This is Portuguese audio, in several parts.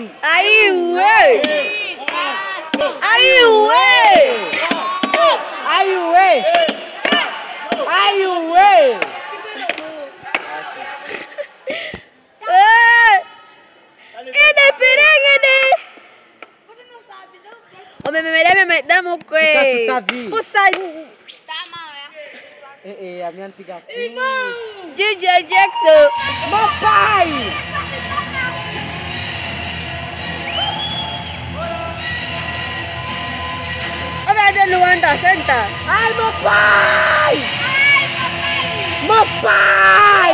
passo. Aí, ué! Aí, ué! Aí, ué! Aí, ué! Ede, pirengede! O me damos o quê? Puxa! A minha antiga. DJ Jackson! Meu pai! Olha a Luanda, senta! Ai, meu pai! Meu pai!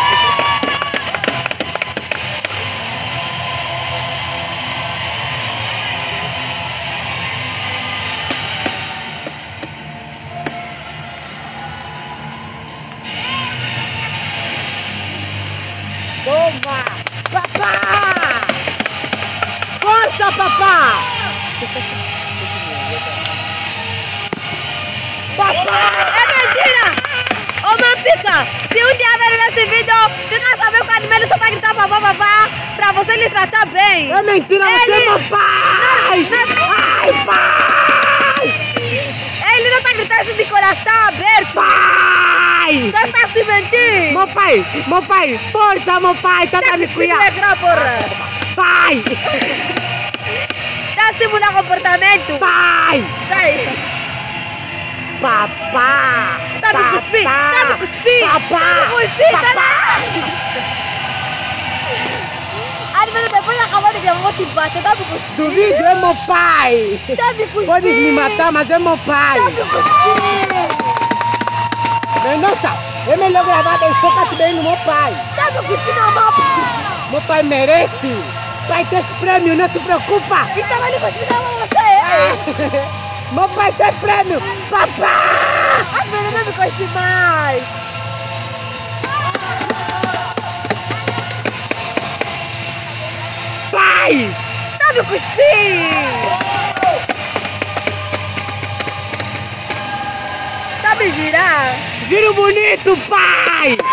Toma! Papá! Força, papá! Papá! É mentira! Ô, Mampica, se um dia ver nesse vídeo, você não sabe o Cadmelo só tá gritando papá, pra você lhe tratar bem. É mentira, você é meu pai! Ai, pai! Ele não tá gritando isso de coração aberto. Pai! Você tá se mentindo. Meu pai, força, meu pai, tá me cuidando. Pai! Tá se mudar comportamento. Pai! Sai. Papá! Tá me cuspindo, tá me cuspindo. Papá! Tá me cuspindo, Papá! Admiro, depois acabou de gravar, vou te bater, tá me cuspindo. Duvido, é meu pai! Tá me cuspindo. Podes me matar, mas é meu pai! Tá me cuspindo. Nossa, é melhor gravar bem, foca-se bem no meu pai! Tá me cuspindo a mão. Meu pai merece! Pai tem esse prêmio, não se preocupa! Então ele cuspindo a mão, você. Meu pai tem prêmio! Papá! Admiro, não me cuspe mais. Pai! Tá me cuspindo. Sabe girar? Giro bonito, pai!